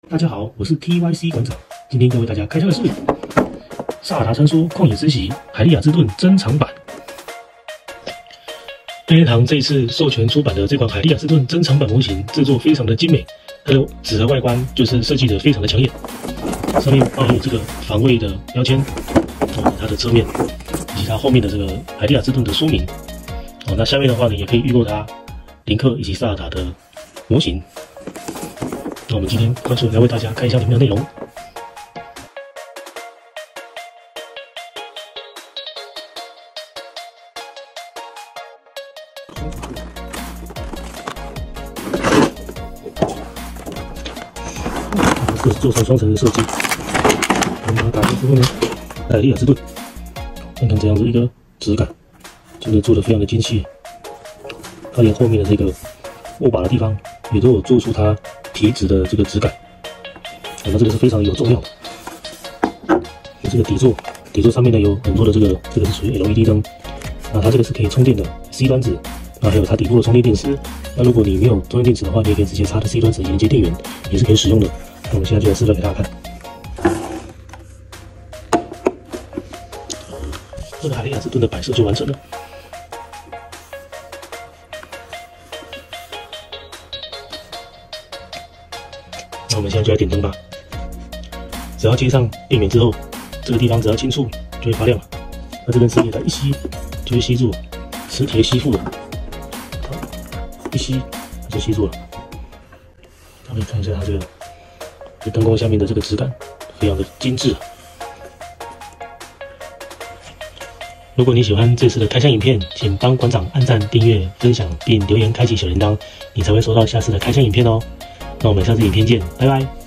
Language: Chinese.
大家好，我是 TYC 馆长，今天要为大家开箱的是《萨尔达传说：旷野之息》海利亚之盾珍藏版。任天堂这一次授权出版的这款海利亚之盾珍藏版模型制作非常的精美，它的纸盒外观就是设计的非常的抢眼，上面包含有这个防卫的标签，它的侧面以及它后面的这个海利亚之盾的说明。那下面的话呢，也可以预购它林克以及萨尔达的模型。那我们今天快速来为大家看一下里面的内容。这是做成双层的设计，我们把它打开之后呢，海利亚之盾，看看这样子一个质感，真的做得非常的精细。它连后面的这个握把的地方也都有做出它皮质的这个质感，那这个是非常有重量的。这个底座上面呢有很多的这个是属于 LED 灯，那它这个是可以充电的 C 端子，还有它底部的充电电池。那如果你没有充电电池的话，你也可以直接插的 C 端子连接电源，也是可以使用的。那我们现在就来示范给大家看。这个海利亚之盾的摆设就完成了。那我们现在就来点灯吧。只要接上电源之后，这个地方只要轻触就会发亮。那这根磁铁它一吸就会吸住，磁铁吸附了，一吸它就吸住了。大家可以看一下它这个灯光下面的这个质感，非常的精致。如果你喜欢这次的开箱影片，请帮馆长按赞、订阅、分享并留言开启小铃铛，你才会收到下次的开箱影片哦。那我们下次影片见，拜拜。